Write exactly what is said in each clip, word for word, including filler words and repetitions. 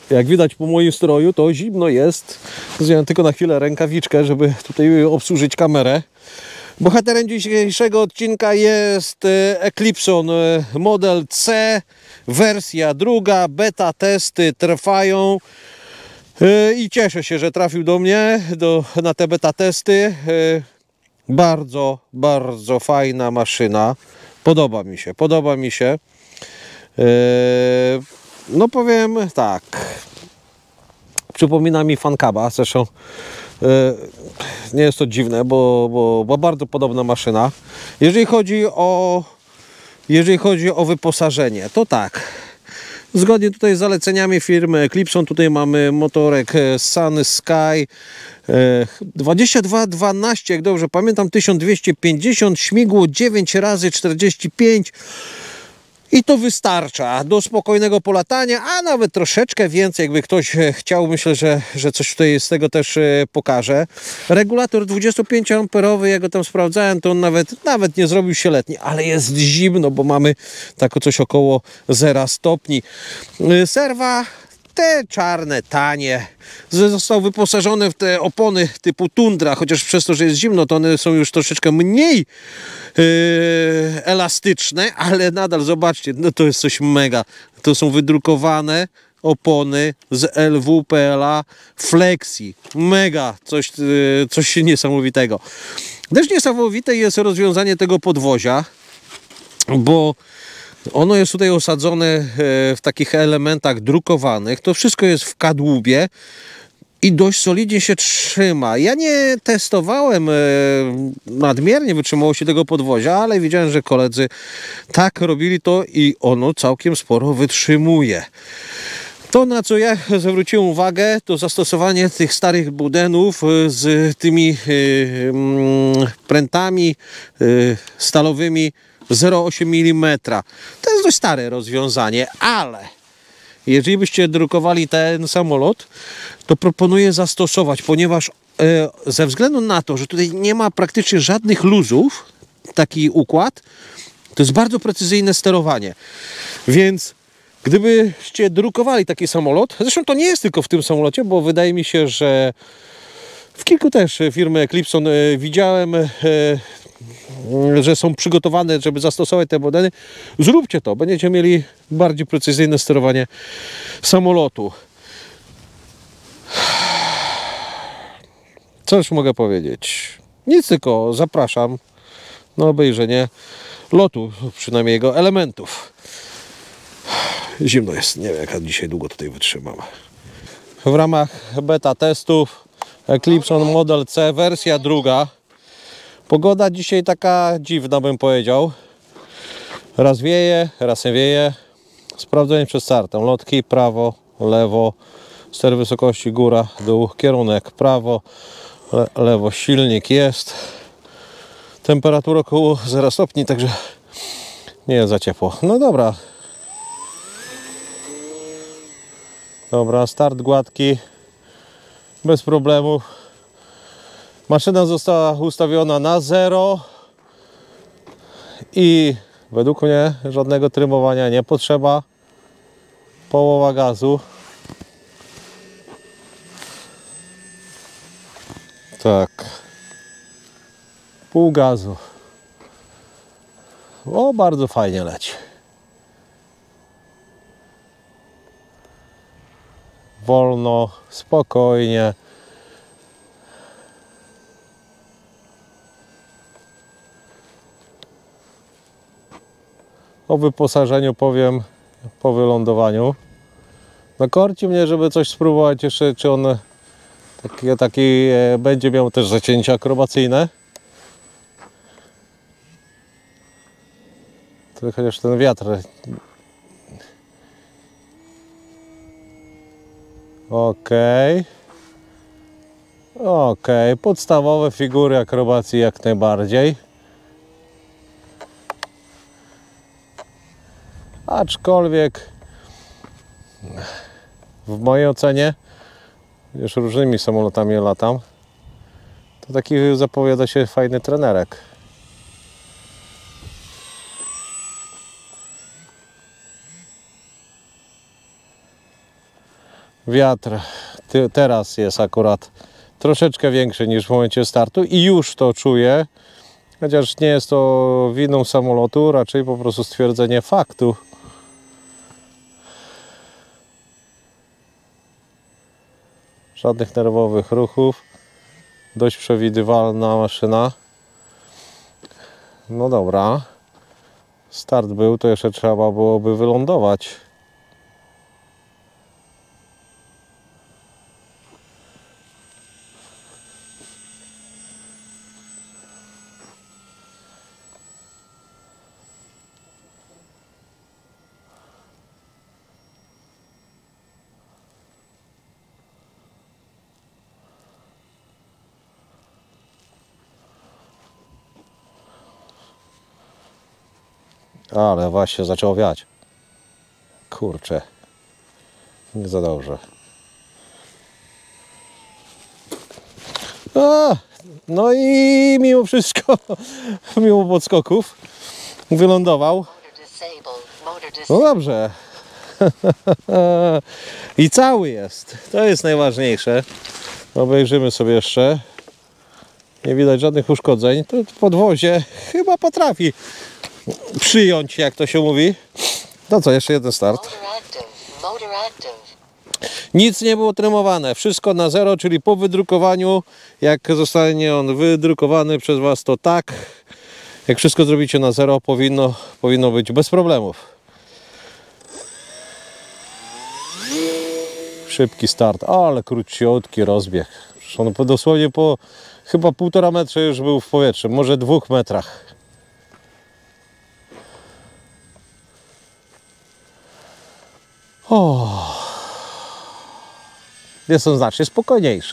Jak widać po moim stroju, to zimno jest. Zdjąłem tylko na chwilę rękawiczkę, żeby tutaj obsłużyć kamerę. Bohaterem dzisiejszego odcinka jest Eclipson Model C, wersja druga, beta testy trwają i cieszę się, że trafił do mnie do, na te beta testy. Bardzo, bardzo fajna maszyna. Podoba mi się, podoba mi się. No powiem tak, przypomina mi Fancaba, zresztą nie jest to dziwne, bo, bo, bo bardzo podobna maszyna. Jeżeli chodzi o jeżeli chodzi o wyposażenie, to tak, zgodnie tutaj z zaleceniami firmy Eclipson, tutaj mamy motorek Sun Sky dwadzieścia dwa dwanaście, jak dobrze pamiętam, tysiąc dwieście pięćdziesiąt, śmigło dziewięć razy czterdzieści pięć. I to wystarcza do spokojnego polatania, a nawet troszeczkę więcej, jakby ktoś chciał. Myślę, że, że coś tutaj z tego też pokażę. Regulator dwudziestopięcioamperowy, ja go tam sprawdzałem, to on nawet, nawet nie zrobił się letni, ale jest zimno, bo mamy tak coś około zera stopni. Serwa te czarne, tanie, został wyposażony w te opony typu tundra, chociaż przez to, że jest zimno, to one są już troszeczkę mniej yy, elastyczne, ale nadal zobaczcie, no to jest coś mega. To są wydrukowane opony z L W P L A Flexi. Mega, coś, yy, coś niesamowitego. Też niesamowite jest rozwiązanie tego podwozia, bo ono jest tutaj osadzone w takich elementach drukowanych. To wszystko jest w kadłubie i dość solidnie się trzyma. Ja nie testowałem nadmiernie wytrzymałości tego podwozia, ale widziałem, że koledzy tak robili to i ono całkiem sporo wytrzymuje. To, na co ja zwróciłem uwagę, to zastosowanie tych starych budenów z tymi prętami stalowymi zero przecinek osiem milimetra. To jest dość stare rozwiązanie, ale jeżeli byście drukowali ten samolot, to proponuję zastosować, ponieważ e, ze względu na to, że tutaj nie ma praktycznie żadnych luzów, taki układ, to jest bardzo precyzyjne sterowanie. Więc gdybyście drukowali taki samolot, zresztą to nie jest tylko w tym samolocie, bo wydaje mi się, że w kilku też firmy Eclipson e, widziałem, e, że są przygotowane, żeby zastosować te modele. Zróbcie to, będziecie mieli bardziej precyzyjne sterowanie samolotu. Co już mogę powiedzieć? Nic, tylko zapraszam na obejrzenie lotu, przynajmniej jego elementów. Zimno jest, nie wiem, jak dzisiaj długo tutaj wytrzymam. W ramach beta testów Eclipson Model C, wersja druga. Pogoda dzisiaj taka dziwna, bym powiedział. Raz wieje, raz nie wieje. Sprawdzenie przed startem. Lotki prawo, lewo, ster wysokości góra, dół, kierunek prawo, le lewo, silnik jest. Temperatura około zera stopni, także nie jest za ciepło. No dobra. Dobra, start gładki, bez problemu. Maszyna została ustawiona na zero i według mnie żadnego trymowania nie potrzeba. Połowa gazu. Tak. Pół gazu. O, bardzo fajnie leci. Wolno, spokojnie. O wyposażeniu powiem po wylądowaniu. No korci mnie, żeby coś spróbować jeszcze, czy on taki, taki będzie miał też zacięcia akrobacyjne. To chociaż ten wiatr. Okej. Okej, podstawowe figury akrobacji jak najbardziej. Aczkolwiek w mojej ocenie, już różnymi samolotami latam, to taki zapowiada się fajny trenerek. Wiatr ty, teraz jest akurat troszeczkę większy niż w momencie startu i już to czuję, chociaż nie jest to winą samolotu, raczej po prostu stwierdzenie faktu. Żadnych nerwowych ruchów, dość przewidywalna maszyna. No dobra, start był, to jeszcze trzeba byłoby wylądować. Ale właśnie zaczęło wiać. Kurczę. Nie za dobrze. A, no i mimo wszystko, mimo podskoków, wylądował. No dobrze. I cały jest. To jest najważniejsze. Obejrzymy sobie jeszcze. Nie widać żadnych uszkodzeń. To podwozie chyba potrafi przyjąć, jak to się mówi. No co, jeszcze jeden start. Nic nie było trymowane, wszystko na zero, czyli po wydrukowaniu, jak zostanie on wydrukowany przez Was, to tak, jak wszystko zrobicie na zero, powinno, powinno być bez problemów. Szybki start, ale króciutki rozbieg. On dosłownie po chyba półtora metra już był w powietrzu, może dwóch metrach. O, jest on znacznie spokojniejszy.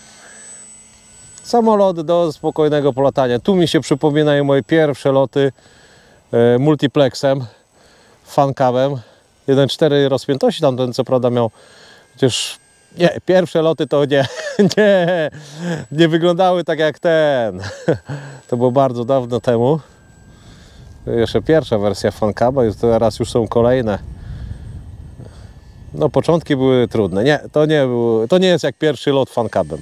Samolot do spokojnego polatania. Tu mi się przypominają moje pierwsze loty e, multiplexem, fancabem. jeden przecinek cztery rozpiętości, tamten co prawda miał, chociaż nie, pierwsze loty to nie, nie, nie wyglądały tak jak ten. To było bardzo dawno temu. Jeszcze pierwsza wersja fancaba, teraz już są kolejne. No początki były trudne. Nie, to nie było, to nie jest jak pierwszy lot fancabem.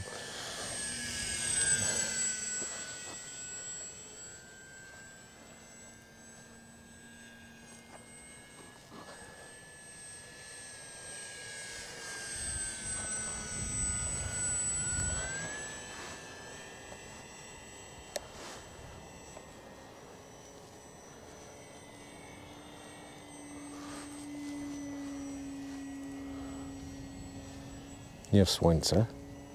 Nie w słońce.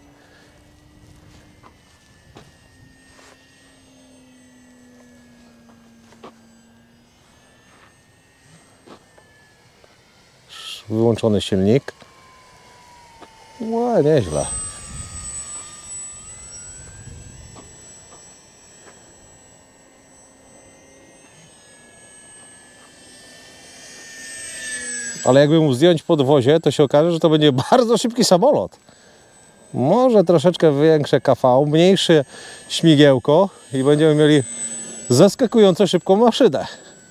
Wyłączony silnik. No, nieźle. Ale jakby mu zdjąć podwozie, to się okaże, że to będzie bardzo szybki samolot. Może troszeczkę większe K V, mniejsze śmigiełko i będziemy mieli zaskakująco szybką maszynę.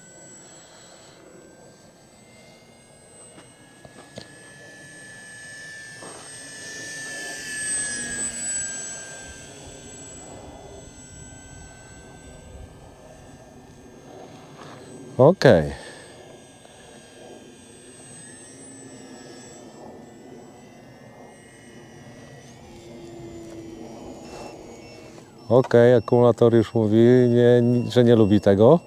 Okej. Okay. Ok, akumulator już mówi, nie, że nie lubi tego.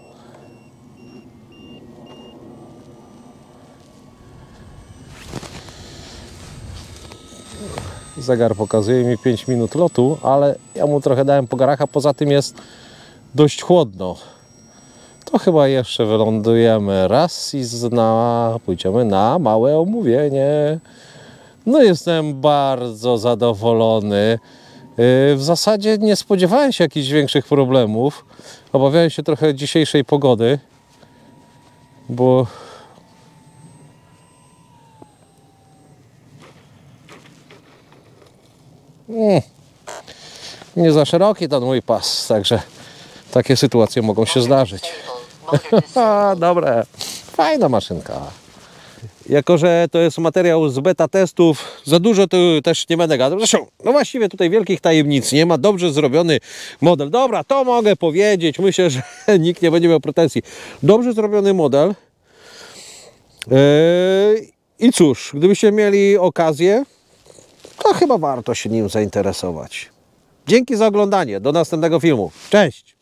Zegar pokazuje mi pięć minut lotu, ale ja mu trochę dałem po garach, a poza tym jest dość chłodno. To chyba jeszcze wylądujemy raz i zna, pójdziemy na małe omówienie. No jestem bardzo zadowolony. W zasadzie nie spodziewałem się jakichś większych problemów. Obawiałem się trochę dzisiejszej pogody, bo mm, nie za szeroki ten mój pas, także takie sytuacje mogą się zdarzyć. Dobre, fajna maszynka. Jako że to jest materiał z beta testów, za dużo tu też nie będę gadał. Zresztą, no właściwie tutaj wielkich tajemnic nie ma. Dobrze zrobiony model. Dobra, to mogę powiedzieć. Myślę, że nikt nie będzie miał pretensji. Dobrze zrobiony model. Yy, I cóż, gdybyście mieli okazję, to chyba warto się nim zainteresować. Dzięki za oglądanie. Do następnego filmu. Cześć!